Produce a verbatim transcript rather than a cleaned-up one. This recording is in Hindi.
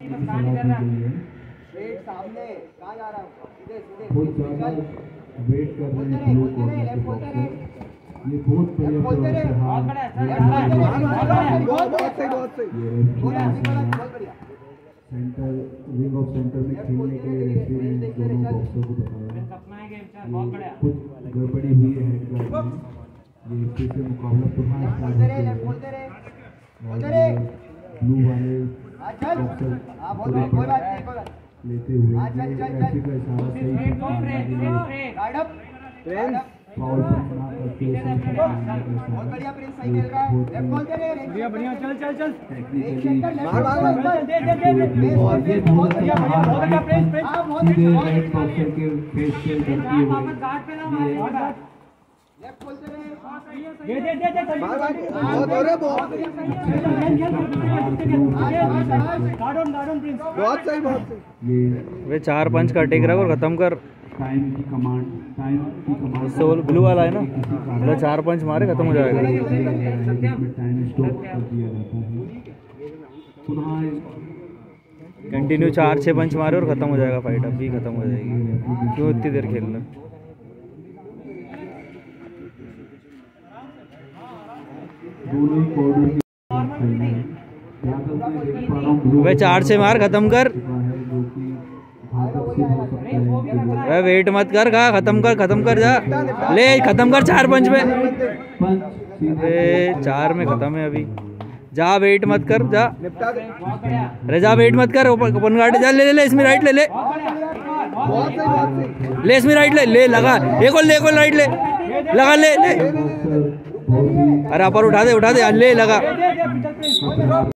सामने कहाँ जा रहा हूँ? सीधे सीधे बहुत ज़्यादा वेट कर रहे हैं लोग कॉर्नर के बॉक्सर। ये बहुत बढ़िया बहुत प्रयास है। हाँ, सेंटर विंग ऑफ सेंटर में खेलने के लिए रेफरी ने दोनों बॉक्सर को बताया कुछ गड़बड़ी हुई है हेड गार्ड में। ये फिर से मुकाबला पुनः स्टार्ट होते हैं और ये ब्लू वाले बॉक्सर लेते हुए ऐसी का इशारा सही फाउल ना करते हुए बहुत बढ़िया प्रिंस सही खेल रहा है। लेफ्ट बॉल दे रहे हैं बढ़िया बढ़िया चल चल चल टेक्निकली मार मार मार दे दे दे बहुत बढ़िया बहुत बढ़िया प्रिंस प्रिंस हां बहुत सीधे राइट बॉक्सर के फेस पे करती है वापस गार्ड पे ना मार लेफ्ट बॉल दे रहे दे दे दे दे मार मार बहुत हो रहा बहुत guard on guard on prince बहुत सही बहुत सही वे चार पंच कटेगा और खत्म कर टाइम की कमांड टाइम की कमांड सोल ब्लू वाला है ना मतलब चार पंच मारे खत्म हो जाएगा। टाइम स्टॉप कर दिया जाता है पुनः कंटिन्यू चार छः पंच मारे और खत्म हो जाएगा फाइट। अभी खत्म हो जाएगी क्यों इतनी देर खेलना। दोनों कॉर्नर वे चार से मार खत्म कर। वे वेट मत कर खा खत्म कर खत्म कर जा ले खत्म कर चार पंच में। वे चार में खत्म है अभी जा वेट मत कर जा अरे जा वेट मत कर ओपन गार्ड जा ले ले ले इसमें राइट ले ले ले इसमें राइट ले ले लगा एक और ले एक और राइट ले लगा ले ले अरे अपर उठा दे उठा दे ले लगा।